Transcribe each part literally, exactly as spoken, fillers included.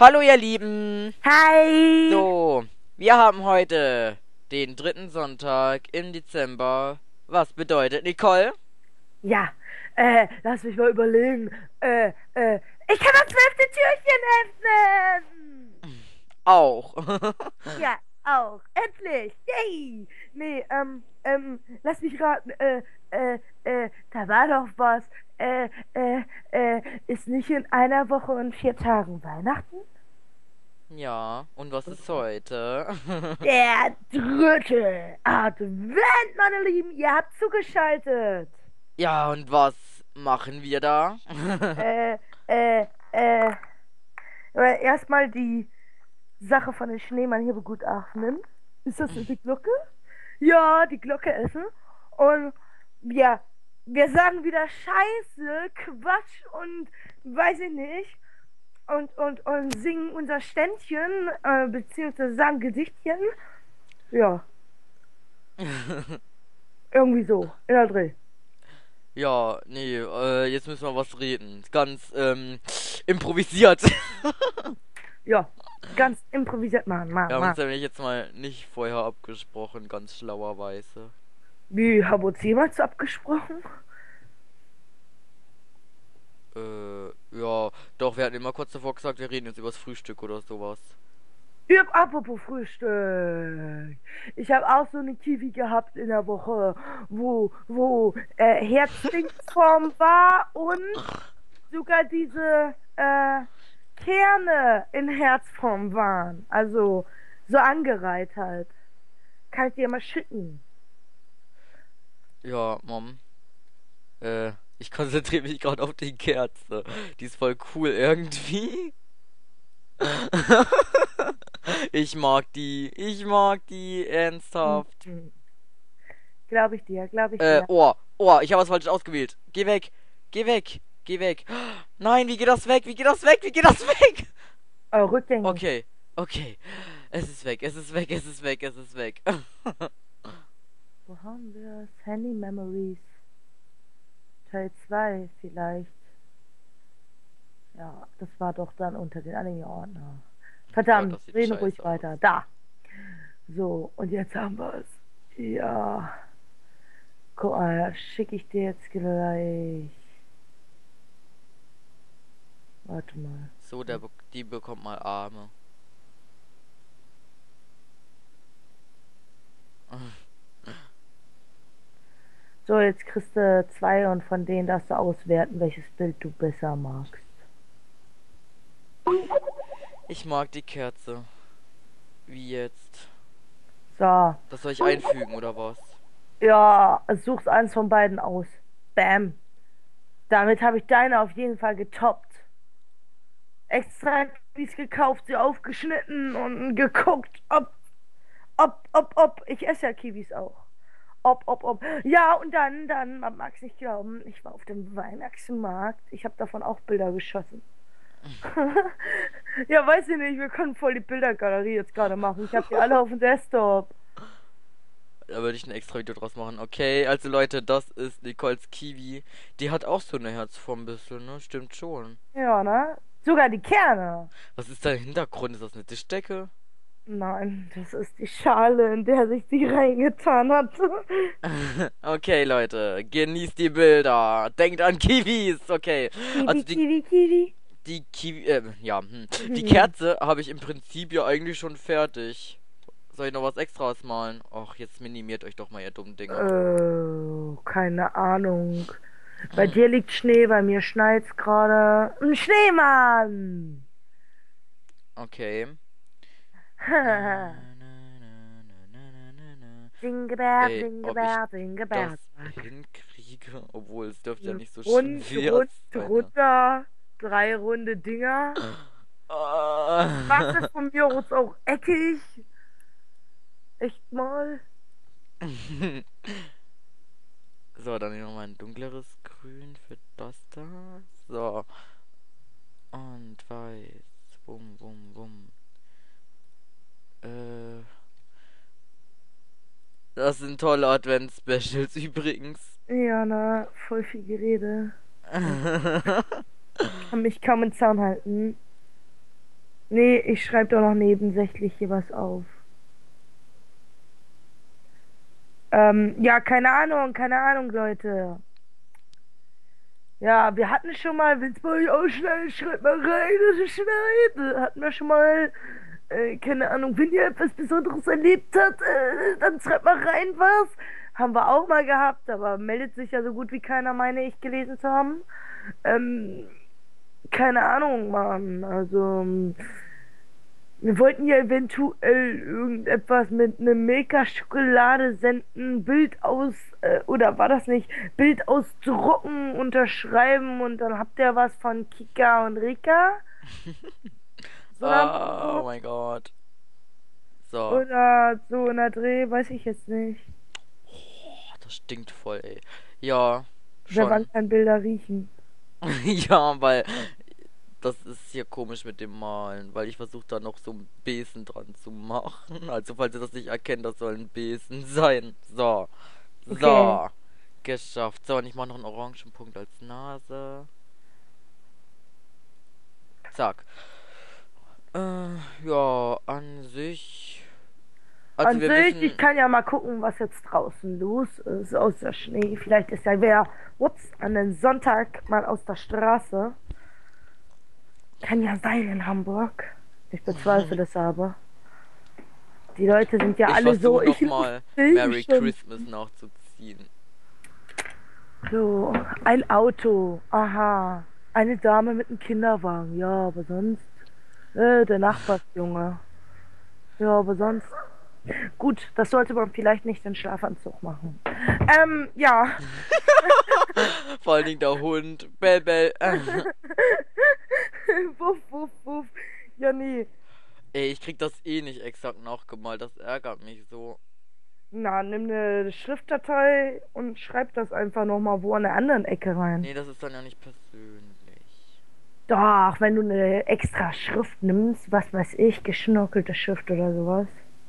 Hallo ihr Lieben! Hi! So, wir haben heute den dritten Sonntag im Dezember. Was bedeutet, Nicole? Ja, äh, lass mich mal überlegen. Äh, äh, ich kann das zwölfte Türchen öffnen! Auch. Ja, auch. Endlich! Yay! Nee, ähm, ähm, lass mich raten. Äh, äh, äh, da war doch was. Äh, äh, äh, ist nicht in einer Woche und vier Tagen Weihnachten? Ja, und was ist heute? Der dritte Advent, meine Lieben! Ihr habt zugeschaltet! Ja, und was machen wir da? Äh, äh, äh, aber erstmal die Sache von den Schneemann hier begutachten. Ist das die Glocke? Ja, die Glocke essen. Und ja, wir sagen wieder Scheiße, Quatsch und weiß ich nicht. Und, und, und singen unser Ständchen, äh, beziehungsweise sagen Gedichtchen. Ja, irgendwie so, in der Dreh. Ja, nee, äh, jetzt müssen wir was reden. Ganz, ähm, improvisiert. Ja, ganz improvisiert machen, Wir machen, haben uns machen. nämlich jetzt mal nicht vorher abgesprochen, ganz schlauerweise. Wie, haben wir uns jemals abgesprochen? Äh, ja, doch, wir hatten immer kurz davor gesagt, wir reden jetzt übers Frühstück oder sowas. Ja, apropos Frühstück. Ich habe auch so eine Kiwi gehabt in der Woche, wo, wo äh, Herzdingsform war und sogar diese äh, Kerne in Herzform waren. Also so angereiht halt. Kann ich dir mal schicken. Ja, Mom, äh, ich konzentriere mich gerade auf die Kerze. Die ist voll cool irgendwie. Ich mag die, ich mag die, Hm, ernsthaft. hm. Glaube ich dir, glaube ich Äh, dir. oh, oh, ich habe was falsch ausgewählt. Geh weg, geh weg, geh weg. Nein, wie geht das weg? Wie geht das weg? Wie geht das weg? Oh, rückgängig. Okay, okay. Es ist weg, es ist weg, es ist weg, es ist weg. Wo haben wir es? Handy Memories. Teil zwei vielleicht. Ja, das war doch dann unter den Anime-Ordner. Gott, Verdammt, das sieht reden ruhig scheiße weiter. aus. Da. So, und jetzt haben wir es. Ja. Guck mal, schicke ich dir jetzt gleich. Warte mal. So, der, be- die bekommt mal Arme. So, jetzt kriegst du zwei und von denen darfst du auswerten, welches Bild du besser magst. Ich mag die Kerze. Wie jetzt? So. Das soll ich einfügen, oder was? Ja, suchst eins von beiden aus. Bam. Damit habe ich deine auf jeden Fall getoppt. Extra Kiwis gekauft, sie aufgeschnitten und geguckt, ob, ob, ob, ob. Ich esse ja Kiwis auch. Ob, ob, ob. Ja, und dann, dann, man mag es nicht glauben, ich war auf dem Weihnachtsmarkt. Ich habe davon auch Bilder geschossen. Ja, weiß ich nicht, wir können voll die Bildergalerie jetzt gerade machen. Ich habe die alle auf dem Desktop. Da würde ich ein extra Video draus machen. Okay, also Leute, das ist Nicoles Kiwi. Die hat auch so eine Herzform ein bisschen, ne? Stimmt schon. Ja, ne? Sogar die Kerne. Was ist da im Hintergrund? Ist das eine Tischdecke? Nein, das ist die Schale, in der sich die reingetan hat. Okay, Leute, genießt die Bilder. Denkt an Kiwis, okay. Kiwi, Also die, Kiwi, Kiwi. die Kiwi, äh, ja, hm. Die Hm. Kerze habe ich im Prinzip ja eigentlich schon fertig. Soll ich noch was extras malen? Och, jetzt minimiert euch doch mal, ihr dummen Dinger. Äh, keine Ahnung. Bei dir liegt Schnee, bei mir schneit's gerade. Ein Schneemann! Okay. Jinglebell, Ey, ob ich Jinglebell, Jinglebell. das hinkriege, obwohl es dürfte ja nicht so Rund, schwer rund, sein. runter. Drei runde Dinger. Was ist Ah. von mir aus auch eckig? Echt mal. So, dann noch mal ein dunkleres Grün für das da. So. Und weiß. Bum, bum, bum. Äh. Das sind tolle Advents-Specials übrigens. Ja, na, voll viel Gerede. Kann mich kaum in Zaun halten. Nee, ich schreibe doch noch nebensächlich hier was auf. Ähm, ja, keine Ahnung, keine Ahnung, Leute. Ja, wir hatten schon mal, wenn es bei euch ausschneit, schreibt mal rein, dass es schneit. Hatten wir schon mal, äh, keine Ahnung, wenn ihr etwas Besonderes erlebt habt, äh, dann schreibt mal rein was. Haben wir auch mal gehabt, aber meldet sich ja so gut wie keiner, meine ich, gelesen zu haben. Ähm, keine Ahnung, Mann. Also, ähm, wir wollten ja eventuell irgendetwas mit einem Milka-Schokolade senden, Bild aus, äh, oder war das nicht, Bild ausdrucken, unterschreiben und dann habt ihr was von Kika und Rika? So nach dem Ah, oh Motto. mein Gott. So. Oder so in der Dreh, weiß ich jetzt nicht. Oh, das stinkt voll, ey. Ja, Seit wann schon. kann Bilder riechen? Ja, weil das ist hier komisch mit dem Malen, weil ich versuche da noch so einen Besen dran zu machen. Also falls ihr das nicht erkennt, das soll ein Besen sein. So. Okay. So. Geschafft. So, und ich mache noch einen orangen Punkt als Nase. Zack. Äh, ja, an sich. Also An wir sich, ich wissen. kann ja mal gucken, was jetzt draußen los ist, außer Schnee. Vielleicht ist ja wer, ups, an den Sonntag mal aus der Straße. Kann ja sein in Hamburg. Ich bezweifle es aber. Die Leute sind ja Ich alle so, versuche ich lauf nochmal Merry schon. Christmas nachzuziehen. So, ein Auto. Aha. Eine Dame mit einem Kinderwagen. Ja, aber sonst. Äh, der Nachbarsjunge. Ja, aber sonst. Gut, das sollte man vielleicht nicht in Schlafanzug machen. Ähm, ja. Vor allen Dingen der Hund. Bell, bell. Wuff, wuff, wuff. Ja, nee. Ey, ich krieg das eh nicht exakt nachgemalt. Das ärgert mich so. Na, nimm eine Schriftdatei und schreib das einfach nochmal wo an der anderen Ecke rein. Nee, das ist dann ja nicht persönlich. Doch, wenn du eine extra Schrift nimmst, was weiß ich, geschnörkelte Schrift oder sowas.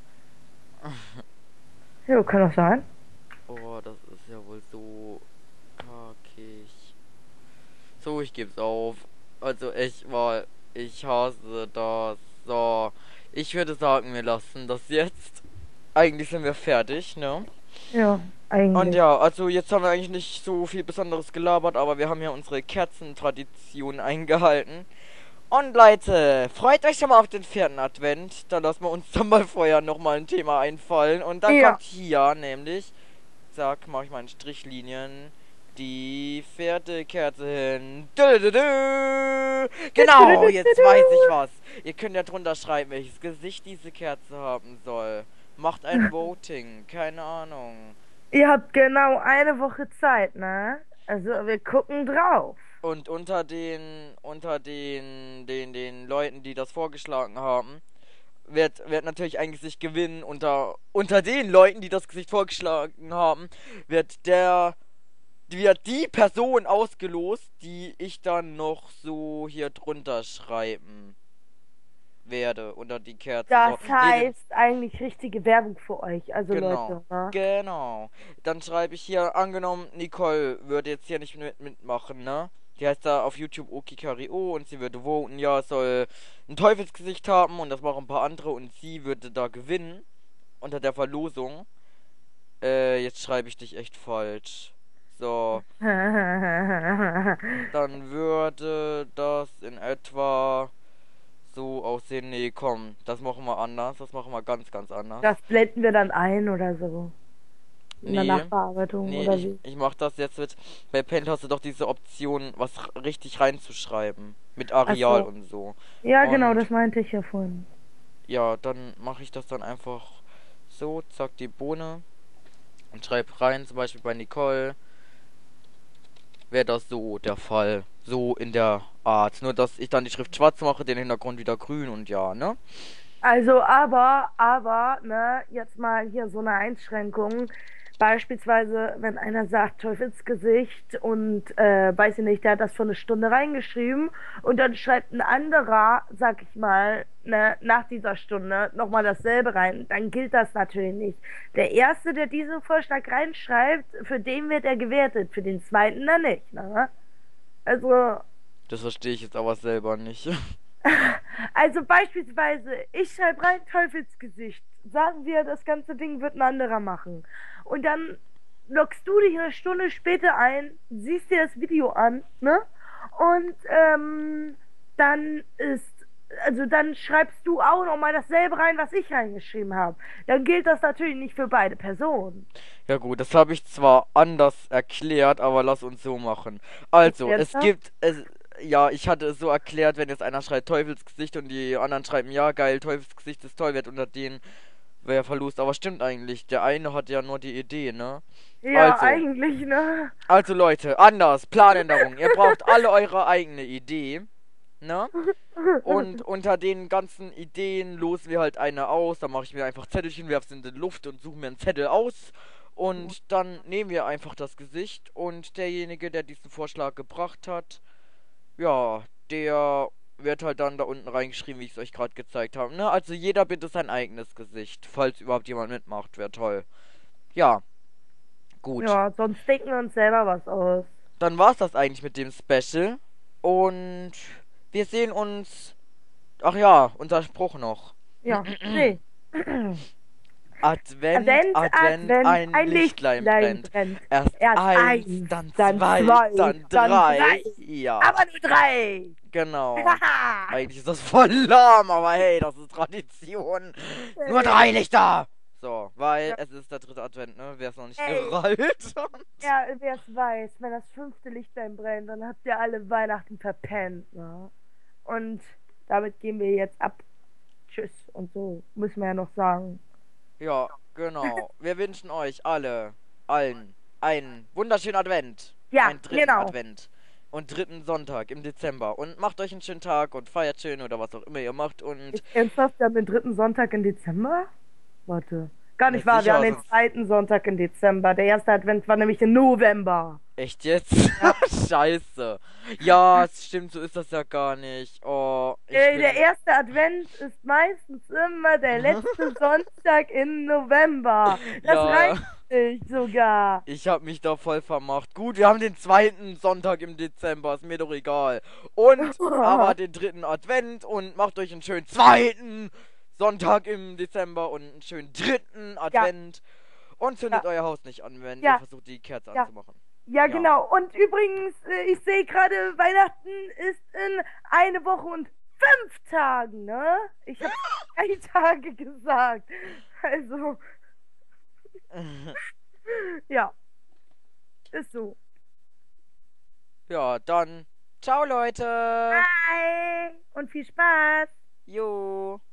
Ja, kann doch sein. Oh, das ist ja wohl so kackig. So, ich geb's auf. Also echt mal, ich hasse das. So, ich würde sagen, wir lassen das jetzt. Eigentlich sind wir fertig, ne? Ja, Und eigentlich. ja, also jetzt haben wir eigentlich nicht so viel Besonderes gelabert, aber wir haben ja unsere Kerzentradition eingehalten. Und Leute, freut euch schon mal auf den vierten Advent. Da lassen wir uns dann mal vorher nochmal ein Thema einfallen. Und dann Ja. kommt hier nämlich, zack, mache ich mal in Strichlinien, die vierte Kerze hin. Dö, dö, dö. Genau, jetzt weiß ich was. Ihr könnt ja drunter schreiben, welches Gesicht diese Kerze haben soll. Macht ein Voting, keine Ahnung. Ihr habt genau eine Woche Zeit, ne? Also wir gucken drauf. Und unter den, unter den, den, den Leuten, die das vorgeschlagen haben, wird, wird natürlich ein Gesicht gewinnen. Unter, unter den Leuten, die das Gesicht vorgeschlagen haben, wird der, wird die Person ausgelost, die ich dann noch so hier drunter schreiben werde, unter die Kerze. Das So. Nee, heißt eigentlich richtige Werbung für euch, also genau, Leute, ne? genau. Dann schreibe ich hier, angenommen, Nicole würde jetzt hier nicht mit, mitmachen, ne? Die heißt da auf YouTube Okikario und sie würde voten, ja, es soll ein Teufelsgesicht haben und das machen ein paar andere und sie würde da gewinnen unter der Verlosung. Äh, jetzt schreibe ich dich echt falsch. So, dann würde das in etwa so aussehen. Nee, komm, das machen wir anders. Das machen wir ganz, ganz anders. Das blenden wir dann ein oder so. In der Nee, Nachbearbeitung nee, oder ich, wie? ich mach das jetzt mit. Bei Paint hast du doch diese Option, was r- richtig reinzuschreiben. Mit Ach Areal so. und so. Ja, genau, Und das meinte ich ja vorhin. ja, dann mache ich das dann einfach so, zack, die Bohne. Und schreib rein, zum Beispiel bei Nicole, wäre das so der Fall. So in der Art. Nur, dass ich dann die Schrift schwarz mache, den Hintergrund wieder grün und ja, ne? Also, aber, aber, ne, jetzt mal hier so eine Einschränkung. Beispielsweise, wenn einer sagt Teufelsgesicht und, äh, weiß ich nicht, der hat das vor eine Stunde reingeschrieben und dann schreibt ein anderer, sag ich mal, ne, nach dieser Stunde nochmal dasselbe rein, dann gilt das natürlich nicht. Der Erste, der diesen Vorschlag reinschreibt, für den wird er gewertet, für den Zweiten dann nicht, ne? Also, Das verstehe ich jetzt aber selber nicht. Also beispielsweise, ich schreibe rein Teufelsgesicht. Sagen wir, das ganze Ding wird ein anderer machen. Und dann loggst du dich eine Stunde später ein, siehst dir das Video an, ne? Und ähm, dann ist, also dann schreibst du auch nochmal dasselbe rein, was ich reingeschrieben habe. Dann gilt das natürlich nicht für beide Personen. Ja gut, das habe ich zwar anders erklärt, aber lass uns so machen. Also, Erklärst es du? gibt, es, ja, ich hatte es so erklärt, wenn jetzt einer schreibt Teufelsgesicht und die anderen schreiben, ja, geil, Teufelsgesicht ist toll, wird unter denen wäre Verlust. Aber stimmt eigentlich, der eine hat ja nur die Idee, ne? Ja, Also, eigentlich, ne? also Leute, anders, Planänderung. Ihr braucht alle eure eigene Idee, ne? Und unter den ganzen Ideen losen wir halt eine aus. Dann mache ich mir einfach Zettelchen, werfe es in die Luft und suche mir einen Zettel aus. Und dann nehmen wir einfach das Gesicht. Und derjenige, der diesen Vorschlag gebracht hat, ja, der wird halt dann da unten reingeschrieben, wie ich es euch gerade gezeigt habe. Ne? Also jeder bitte sein eigenes Gesicht. Falls überhaupt jemand mitmacht, wäre toll. Ja, gut. Ja, sonst denken wir uns selber was aus. Dann war's das eigentlich mit dem Special. Und wir sehen uns. Ach ja, unser Spruch noch. Ja, nee. Advent, Advent, Advent, Advent, ein ein Lichtlein Lichtlein brennt. brennt. Erst Erst eins, eins, dann dann zwei, zwei, dann dann drei. drei. Ja, Aber nur drei. genau. Eigentlich ist das voll lahm, aber hey, das ist Tradition. Nur drei Lichter. So, weil Ja, es ist der dritte Advent, ne? Wer es noch nicht ey, gerallt hat. ja, wer es weiß, wenn das fünfte Lichtlein brennt, dann habt ihr alle Weihnachten verpennt, ne? Und damit gehen wir jetzt ab. Tschüss und so, müssen wir ja noch sagen. Ja, genau. Wir wünschen euch alle, allen, einen wunderschönen Advent. Ja, Einen dritten genau. Advent. Und dritten Sonntag im Dezember. Und macht euch einen schönen Tag und feiert schön oder was auch immer ihr macht. Und Ist ernsthaft, wir haben den dritten Sonntag im Dezember? Warte. Gar na nicht wahr, wir sicher, haben den sonst. zweiten Sonntag im Dezember. Der erste Advent war nämlich im November. Echt jetzt? Ja. Scheiße. Ja, es stimmt, so ist das ja gar nicht. Oh, ich Äh, Der bin. erste Advent ist meistens immer der letzte Sonntag im November. Das Ja, reicht nicht sogar. ich hab mich da voll vermacht. Gut, wir haben den zweiten Sonntag im Dezember, ist mir doch egal. Und aber den dritten Advent und macht euch einen schönen zweiten Sonntag im Dezember und einen schönen dritten Ja, Advent. Und zündet ja, euer Haus nicht an, wenn ihr ja, versucht, die Kerze ja. anzumachen. Ja, Ja. genau. Und übrigens, äh, ich sehe gerade, Weihnachten ist in eine Woche und fünf Tagen, ne? Ich habe drei Tage gesagt. Also, ja, ist so. Ja, dann. Ciao, Leute. Bye und viel Spaß. Jo.